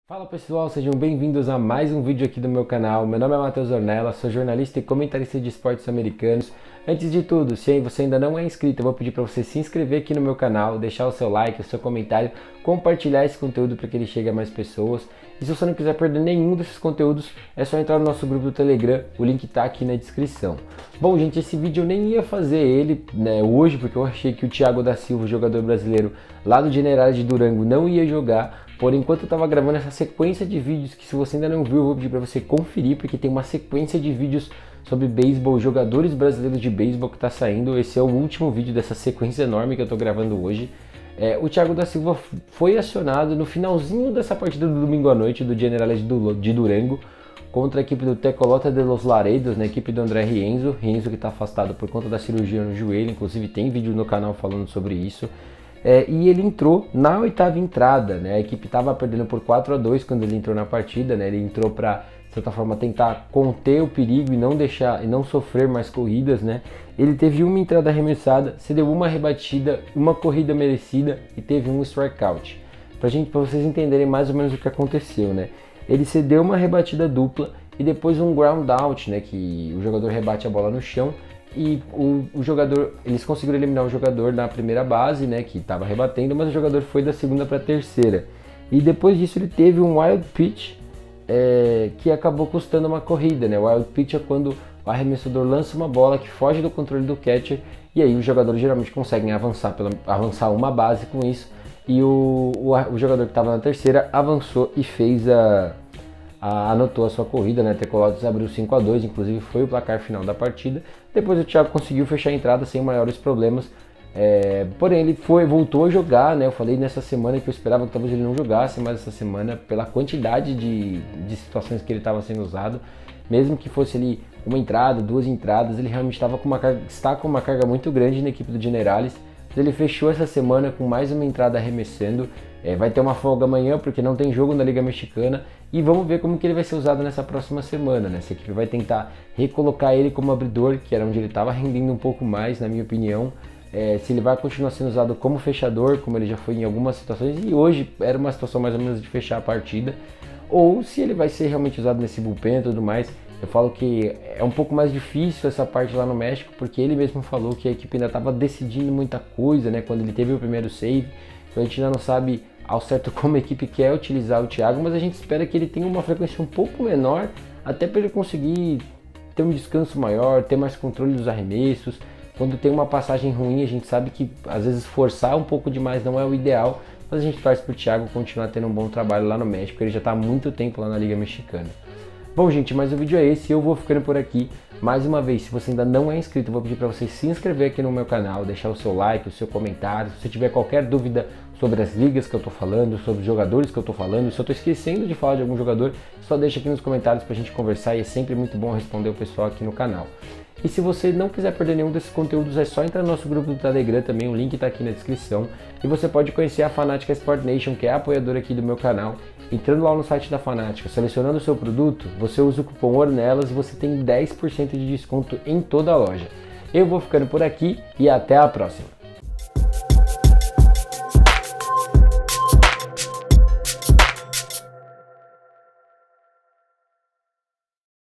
Fala pessoal, sejam bem-vindos a mais um vídeo aqui do meu canal. Meu nome é Matheus Ornella, sou jornalista e comentarista de esportes americanos. Antes de tudo, se você ainda não é inscrito, eu vou pedir para você se inscrever aqui no meu canal, deixar o seu like, o seu comentário, compartilhar esse conteúdo para que ele chegue a mais pessoas. E se você não quiser perder nenhum desses conteúdos, é só entrar no nosso grupo do Telegram, o link está aqui na descrição. Bom gente, esse vídeo eu nem ia fazer ele hoje, porque eu achei que o Thiago da Silva, jogador brasileiro lá do Generales de Durango, não ia jogar. Porém, enquanto eu estava gravando essa sequência de vídeos, que se você ainda não viu, eu vou pedir para você conferir, porque tem uma sequência de vídeos sobre beisebol, jogadores brasileiros de beisebol que está saindo. Esse é o último vídeo dessa sequência enorme que eu estou gravando hoje. O Thiago da Silva foi acionado no finalzinho dessa partida do domingo à noite do Generales de Durango contra a equipe do Tecolote de los Laredos, na equipe do André Rienzo que está afastado por conta da cirurgia no joelho. Inclusive tem vídeo no canal falando sobre isso. E ele entrou na oitava entrada, né? A equipe estava perdendo por 4-2 quando ele entrou na partida, né? Ele entrou para, de certa forma, tentar conter o perigo e não sofrer mais corridas, né? Ele teve uma entrada arremessada, cedeu uma rebatida, uma corrida merecida e teve um strikeout. Para vocês entenderem mais ou menos o que aconteceu, né? Ele cedeu uma rebatida dupla e depois um ground out, né? Que o jogador rebate a bola no chão. E eles conseguiram eliminar o jogador na primeira base, né, que estava rebatendo, mas o jogador foi da segunda para a terceira. E depois disso ele teve um wild pitch que acabou custando uma corrida, né? O wild pitch é quando o arremessador lança uma bola que foge do controle do catcher e aí os jogadores geralmente conseguem avançar uma base com isso. E o jogador que estava na terceira avançou e anotou a sua corrida, né? Tecolotes abriu 5-2, inclusive foi o placar final da partida. Depois o Thiago conseguiu fechar a entrada sem maiores problemas, porém ele voltou a jogar, né? Eu falei nessa semana que eu esperava que talvez ele não jogasse, mas essa semana, pela quantidade de situações que ele estava sendo usado, mesmo que fosse ali uma entrada, duas entradas, ele realmente está com uma carga muito grande na equipe do Generales. Ele fechou essa semana com mais uma entrada arremessando. Vai ter uma folga amanhã porque não tem jogo na Liga Mexicana e vamos ver como que ele vai ser usado nessa próxima semana, né? Essa equipe vai tentar recolocar ele como abridor, que era onde ele estava rendendo um pouco mais, na minha opinião. Se ele vai continuar sendo usado como fechador, como ele já foi em algumas situações, e hoje era uma situação mais ou menos de fechar a partida, ou se ele vai ser realmente usado nesse bullpen e tudo mais. Eu falo que é um pouco mais difícil essa parte lá no México, porque ele mesmo falou que a equipe ainda estava decidindo muita coisa, né? Quando ele teve o primeiro save, então a gente ainda não sabe ao certo como a equipe quer utilizar o Thiago, mas a gente espera que ele tenha uma frequência um pouco menor, até para ele conseguir ter um descanso maior, ter mais controle dos arremessos. Quando tem uma passagem ruim, a gente sabe que às vezes forçar um pouco demais não é o ideal, mas a gente torce para o Thiago continuar tendo um bom trabalho lá no México. Ele já está há muito tempo lá na Liga Mexicana. Bom gente, mas o vídeo é esse, eu vou ficando por aqui. Mais uma vez, se você ainda não é inscrito, eu vou pedir para você se inscrever aqui no meu canal, deixar o seu like, o seu comentário. Se você tiver qualquer dúvida sobre as ligas que eu estou falando, sobre os jogadores que eu estou falando, se eu estou esquecendo de falar de algum jogador, só deixa aqui nos comentários para a gente conversar e é sempre muito bom responder o pessoal aqui no canal. E se você não quiser perder nenhum desses conteúdos, é só entrar no nosso grupo do Telegram também, o link está aqui na descrição. E você pode conhecer a Fanática Sport Nation, que é a apoiadora aqui do meu canal. Entrando lá no site da Fanática, selecionando o seu produto, você usa o cupom ORNELLAS e você tem 10% de desconto em toda a loja. Eu vou ficando por aqui e até a próxima!